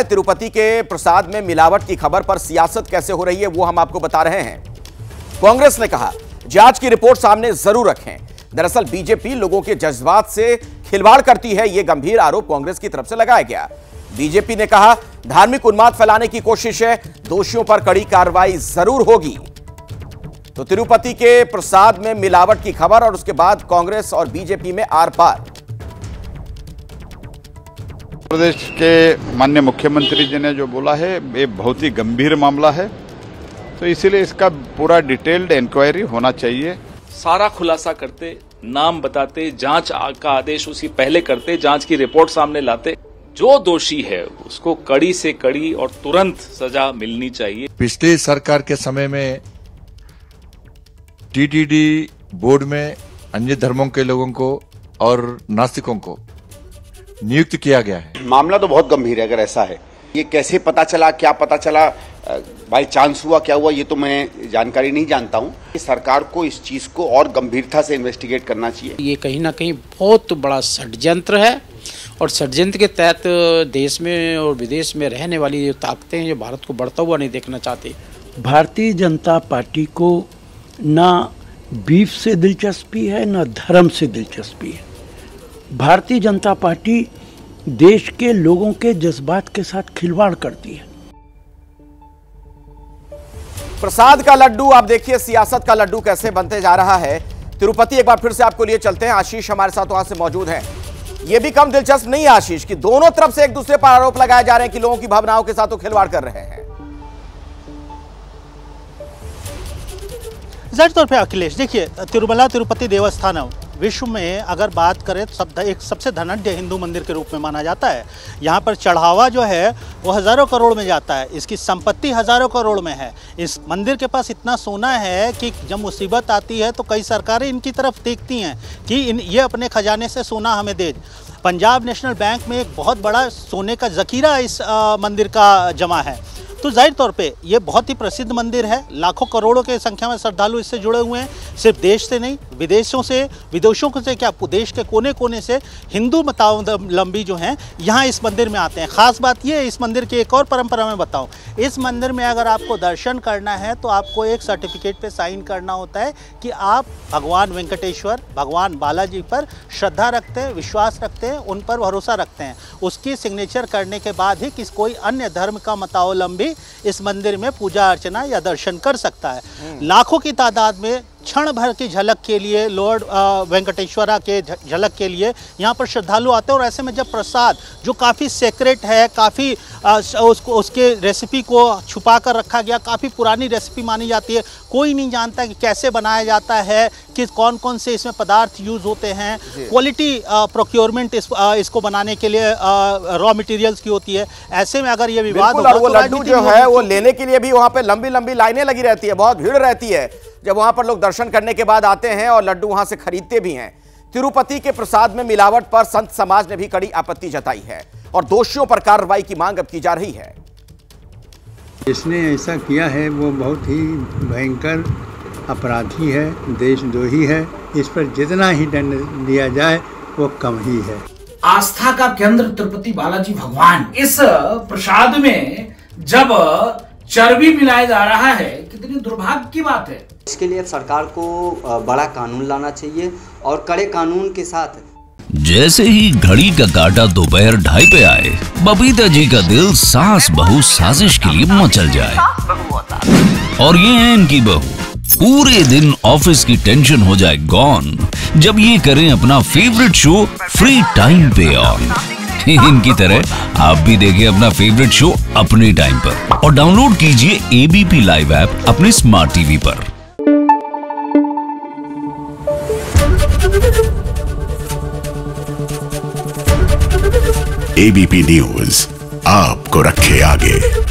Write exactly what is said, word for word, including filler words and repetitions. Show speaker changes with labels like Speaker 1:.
Speaker 1: तिरुपति के प्रसाद में मिलावट की खबर पर सियासत कैसे हो रही है वो हम आपको बता रहे हैं। कांग्रेस ने कहा जांच की रिपोर्ट सामने जरूर रखें। दरअसल बीजेपी लोगों के जज्बात से खिलवाड़ करती है, यह गंभीर आरोप कांग्रेस की तरफ से लगाया गया। बीजेपी ने कहा धार्मिक उन्माद फैलाने की कोशिश है, दोषियों पर कड़ी कार्रवाई जरूर होगी। तो तिरुपति के प्रसाद में मिलावट की खबर और उसके बाद कांग्रेस और बीजेपी में आर पार।
Speaker 2: प्रदेश के माननीय मुख्यमंत्री जी ने जो बोला है ये बहुत ही गंभीर मामला है, तो इसीलिए इसका पूरा डिटेल्ड इंक्वायरी होना चाहिए।
Speaker 3: सारा खुलासा करते, नाम बताते, जांच का आदेश उसी पहले करते, जांच की रिपोर्ट सामने लाते। जो दोषी है उसको कड़ी से कड़ी और तुरंत सजा मिलनी चाहिए।
Speaker 4: पिछली सरकार के समय में टीटीडी बोर्ड में अन्य धर्मों के लोगों को और नास्तिकों को नियुक्त किया गया है।
Speaker 5: मामला तो बहुत गंभीर है। अगर ऐसा है, ये कैसे पता चला, क्या पता चला, बाई चांस हुआ, क्या हुआ, ये तो मैं जानकारी नहीं जानता हूँ। सरकार को इस चीज को और गंभीरता से इन्वेस्टिगेट करना चाहिए।
Speaker 6: ये कहीं ना कहीं बहुत बड़ा षड्यंत्र है और षड्यंत्र के तहत देश में और विदेश में रहने वाली जो ताकतें हैं जो भारत को बढ़ता हुआ नहीं देखना चाहती।
Speaker 7: भारतीय जनता पार्टी को ना बीफ से दिलचस्पी है ना धर्म से दिलचस्पी है। भारतीय जनता पार्टी देश के लोगों के जज्बात के साथ खिलवाड़ करती है।
Speaker 1: प्रसाद का लड्डू, आप देखिए सियासत का लड्डू कैसे बनते जा रहा है। तिरुपति एक बार फिर से आपको लिए चलते हैं। आशीष हमारे साथ वहां से मौजूद हैं। यह भी कम दिलचस्प नहीं है आशीष कि दोनों तरफ से एक दूसरे पर आरोप लगाए जा रहे हैं कि लोगों की भावनाओं के साथ वो खिलवाड़ कर रहे हैं।
Speaker 8: जाहिर तौर पे अखिलेश, देखिए तिरुमला तिरुपति देवस्थानम विश्व में अगर बात करें तो सब एक सबसे धनाढ्य हिंदू मंदिर के रूप में माना जाता है। यहाँ पर चढ़ावा जो है वो हज़ारों करोड़ में जाता है। इसकी संपत्ति हज़ारों करोड़ में है। इस मंदिर के पास इतना सोना है कि जब मुसीबत आती है तो कई सरकारें इनकी तरफ देखती हैं कि इन ये अपने खजाने से सोना हमें दे। पंजाब नेशनल बैंक में एक बहुत बड़ा सोने का ज़खीरा इस आ, मंदिर का जमा है। तो जाहिर तौर पे ये बहुत ही प्रसिद्ध मंदिर है। लाखों करोड़ों के संख्या में श्रद्धालु इससे जुड़े हुए हैं। सिर्फ देश से नहीं, विदेशों से, विदेशों से क्या देश के कोने कोने से हिंदू मतावलंबी जो हैं यहाँ इस मंदिर में आते हैं। ख़ास बात ये है इस मंदिर की एक और परंपरा मैं बताऊँ। इस मंदिर में अगर आपको दर्शन करना है तो आपको एक सर्टिफिकेट पे साइन करना होता है कि आप भगवान वेंकटेश्वर, भगवान बालाजी पर श्रद्धा रखते हैं, विश्वास रखते हैं, उन पर भरोसा रखते हैं। उसकी सिग्नेचर करने के बाद ही किस कोई अन्य धर्म का मतावलंबी इस मंदिर में पूजा अर्चना या दर्शन कर सकता है। लाखों की तादाद में क्षण भर की झलक के लिए, लॉर्ड वेंकटेश्वरा के झलक के लिए यहाँ पर श्रद्धालु आते हैं। और ऐसे में जब प्रसाद जो काफ़ी सेक्रेट है, काफ़ी उसको उसके रेसिपी को छुपा कर रखा गया, काफ़ी पुरानी रेसिपी मानी जाती है, कोई नहीं जानता कि कैसे बनाया जाता है, कि कौन कौन से इसमें पदार्थ यूज़ होते हैं, क्वालिटी प्रोक्योरमेंट इस, आ, इसको बनाने के लिए रॉ मटेरियल्स की होती है। ऐसे में अगर ये विवाद
Speaker 1: होगा तो लड्डू जो है वो लेने के लिए भी वहाँ पे लंबी लंबी लाइनें लगी रहती है, बहुत भीड़ रहती है जब वहां पर लोग दर्शन करने के बाद आते हैं और लड्डू वहां से खरीदते भी हैं। तिरुपति के प्रसाद में मिलावट पर संत समाज ने भी कड़ी आपत्ति जताई है और दोषियों पर कार्रवाई की मांग अब की जा रही है।
Speaker 9: जिसने ऐसा किया है वो बहुत ही भयंकर अपराधी है, देशद्रोही है। इस पर जितना ही दंड दिया जाए वो कम ही है।
Speaker 10: आस्था का केंद्र तिरुपति बालाजी भगवान, इस प्रसाद में जब चर्बी मिलाया जा रहा है, कितनी दुर्भाग्य की बात है।
Speaker 11: इसके लिए सरकार को बड़ा कानून लाना चाहिए और कड़े कानून के साथ।
Speaker 12: जैसे ही घड़ी का काटा दोपहर ढाई पे आए, बबीता जी का दिल सास बहू साजिश के लिए मचल जाए। और ये है इनकी बहू, पूरे दिन ऑफिस की टेंशन हो जाए गॉन जब ये करें अपना फेवरेट शो फ्री टाइम पे ऑन। इनकी तरह आप भी देखें अपना फेवरेट शो अपने टाइम पर और डाउनलोड कीजिए एबीपी लाइव ऐप अपने स्मार्ट टीवी पर।
Speaker 13: एबीपी न्यूज आपको रखे आगे।